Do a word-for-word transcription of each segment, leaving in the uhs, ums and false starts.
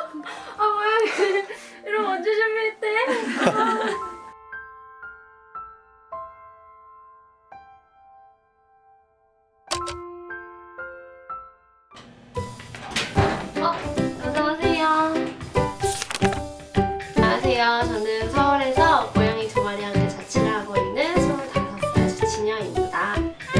아 뭐야 이런 언제 준비했대? 어, 안녕하세요. 안녕하세요. 저는 서울에서 고양이 두 마리와 함께 자취를 하고 있는 스물다섯 살 주진영입니다.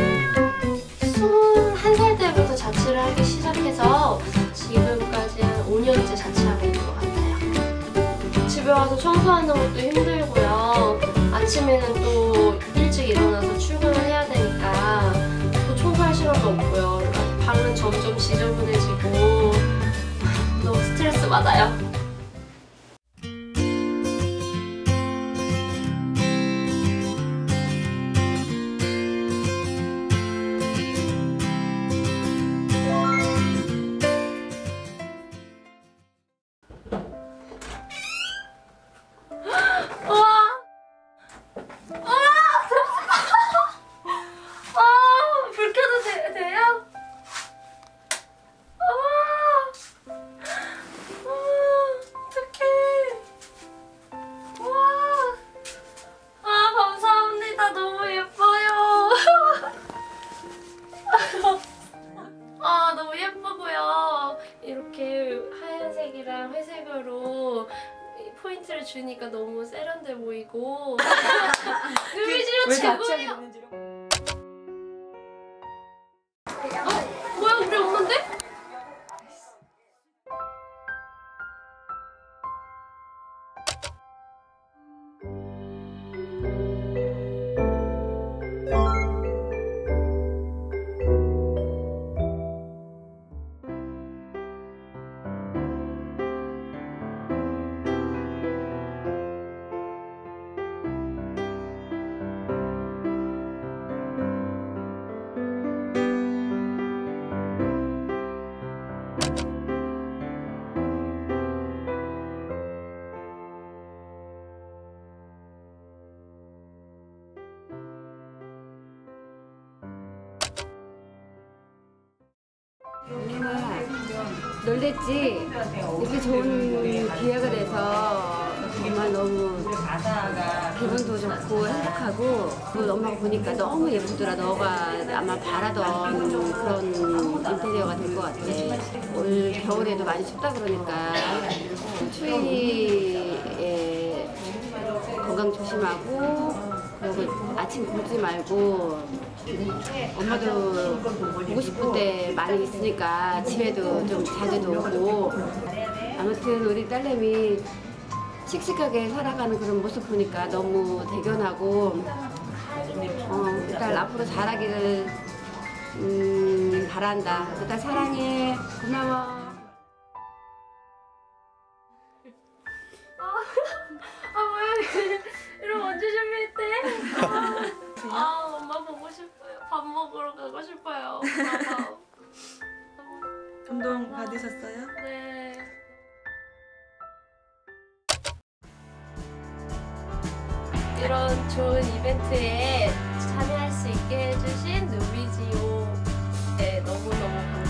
스물한 살 때부터 자취를 하기 시작해서 지금까지 한 오 년째 자취하고 있는 것 같아요. 집에 와서 청소하는 것도 힘들고요. 아침에는 또 일찍 일어나서 출근을 해야 되니까 또 청소할 시간도 없고요. 방은 점점 지저분해지고 너무 스트레스 받아요. 아 너무 예쁘고요. 이렇게 하얀색이랑 회색으로 포인트를 주니까 너무 세련돼 보이고 누비지로 최고예요. 어? 뭐야 우리 엄마인데? 놀랬지? 이렇게 좋은 기회가 돼서 정말 너무 기분도 좋고 행복하고 또 엄마가 보니까 너무 예쁘더라. 너가 아마 바라던 그런 인테리어가 된 것 같아. 올 겨울에도 많이 춥다 그러니까 추위에 건강 조심하고 그리고 아침 굶지 말고 엄마도 보고 싶을 때 많이 있으니까 집에도 좀 자주도 오고 아무튼 우리 딸내미 씩씩하게 살아가는 그런 모습 보니까 너무 대견하고 어, 그 딸 앞으로 잘하기를 음, 바란다. 그 딸 사랑해. 고마워. 아 뭐야 이런 언제 준비했대? 아, 아 엄마 보고 싶어요. 밥 먹으러 가고 싶어요. 엄마. 감동 받으셨어요? 네. 이런 좋은 이벤트에 참여할 수 있게 해주신 누비지오에 너무너무 감사합니다.